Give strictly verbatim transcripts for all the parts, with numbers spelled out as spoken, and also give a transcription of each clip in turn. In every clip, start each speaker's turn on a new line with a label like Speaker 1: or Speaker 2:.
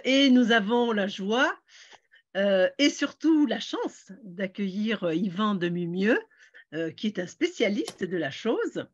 Speaker 1: et nous avons la joie euh, et surtout la chance d'accueillir euh, Yvan Demieux, euh, qui est un spécialiste de la chose.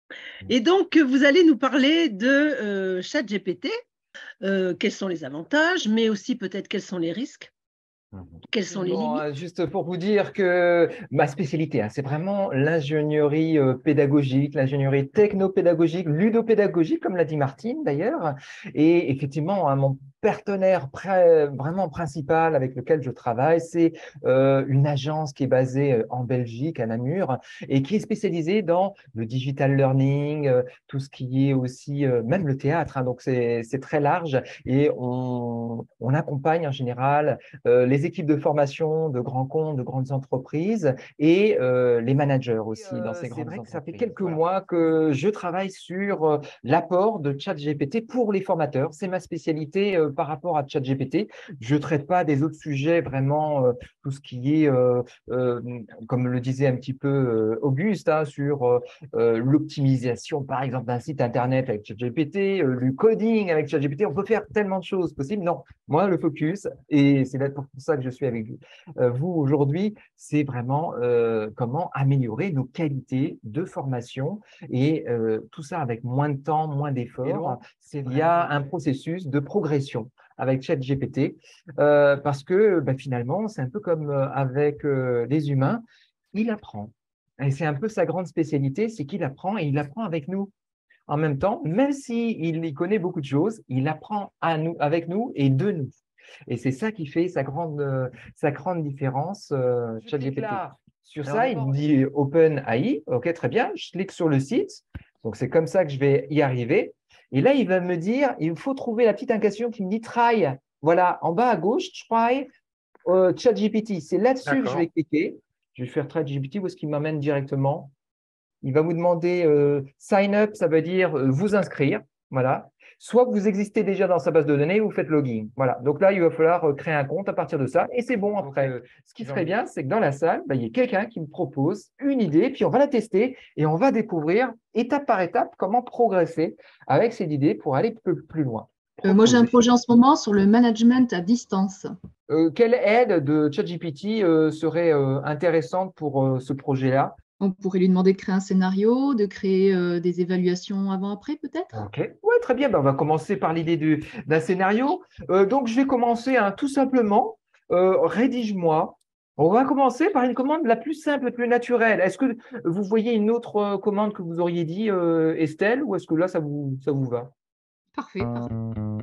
Speaker 1: Et donc, vous allez nous parler de euh, ChatGPT, euh, quels sont les avantages, mais aussi peut-être quels sont les risques. Quelles sont les
Speaker 2: Bon,
Speaker 1: limites?
Speaker 2: juste pour vous dire que ma spécialité, hein, c'est vraiment l'ingénierie euh, pédagogique, l'ingénierie technopédagogique, ludopédagogique, comme l'a dit Martine d'ailleurs. Et effectivement, hein, mon partenaire vraiment principal avec lequel je travaille, c'est euh, une agence qui est basée euh, en Belgique, à Namur, et qui est spécialisée dans le digital learning, euh, tout ce qui est aussi, euh, même le théâtre. Hein, donc, c'est très large et on, on accompagne en général euh, les équipes de formation de grands comptes, de grandes entreprises et euh, les managers aussi dans ces grandes entreprises. Ça fait quelques voilà. mois que je travaille sur euh, l'apport de ChatGPT pour les formateurs. C'est ma spécialité euh, par rapport à ChatGPT. Je ne traite pas des autres sujets vraiment, euh, tout ce qui est, euh, euh, comme le disait un petit peu euh, Auguste, hein, sur euh, euh, l'optimisation, par exemple, d'un site Internet avec ChatGPT, euh, le coding avec ChatGPT. On peut faire tellement de choses possibles. Non, moi, le focus, et c'est pour ça que je suis avec euh, vous aujourd'hui, c'est vraiment euh, comment améliorer nos qualités de formation et euh, tout ça avec moins de temps, moins d'efforts. Il y a un processus de progression avec ChatGPT euh, parce que ben, finalement, c'est un peu comme avec euh, les humains, il apprend. Et c'est un peu sa grande spécialité, c'est qu'il apprend et il apprend avec nous. En même temps, même s'il y connaît beaucoup de choses, il apprend à nous, avec nous et de nous. Et c'est ça qui fait sa grande, euh, sa grande différence, euh, ChatGPT. Sur Alors ça, il me dit OpenAI. OK, très bien. Je clique sur le site. Donc, c'est comme ça que je vais y arriver. Et là, il va me dire, il faut trouver la petite indication qui me dit try. Voilà, en bas à gauche, try euh, ChatGPT. C'est là-dessus que je vais cliquer. Je vais faire try ChatGPT où est-ce qu'il m'amène directement. Il va vous demander euh, sign up, ça veut dire euh, vous inscrire. Voilà. Soit vous existez déjà dans sa base de données, vous faites login. Voilà. Donc là, il va falloir euh, créer un compte à partir de ça et c'est bon après. Donc, euh, ce qui serait bien, c'est que dans la salle, bah, il y ait quelqu'un qui me propose une idée, puis on va la tester et on va découvrir étape par étape comment progresser avec cette idée pour aller plus, plus loin.
Speaker 3: Euh, moi, j'ai un projet en ce moment sur le management à distance.
Speaker 2: Euh, quelle aide de ChatGPT euh, serait euh, intéressante pour euh, ce projet-là?
Speaker 3: On pourrait lui demander de créer un scénario, de créer euh, des évaluations avant-après peut-être.
Speaker 2: Ok, ouais, très bien. Ben, on va commencer par l'idée d'un scénario. Euh, donc, je vais commencer hein, tout simplement. Euh, rédige-moi. On va commencer par une commande la plus simple, la plus naturelle. Est-ce que vous voyez une autre euh, commande que vous auriez dit, euh, Estelle, ou est-ce que là, ça vous, ça vous va?
Speaker 3: Parfait, parfait.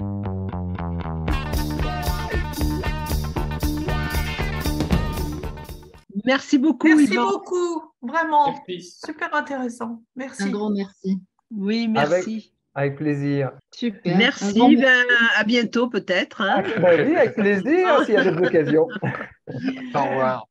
Speaker 1: Merci beaucoup,
Speaker 4: Merci
Speaker 1: Yvan.
Speaker 4: beaucoup, vraiment,
Speaker 5: Merci.
Speaker 4: super intéressant. Merci.
Speaker 3: Un grand merci.
Speaker 1: Oui, merci.
Speaker 2: Avec, avec plaisir.
Speaker 3: Super.
Speaker 1: Merci,
Speaker 3: merci.
Speaker 1: Ben, à bientôt peut-être. Hein.
Speaker 2: Ah, ben oui, avec plaisir, s'il y a d'autres occasions.
Speaker 5: Au revoir.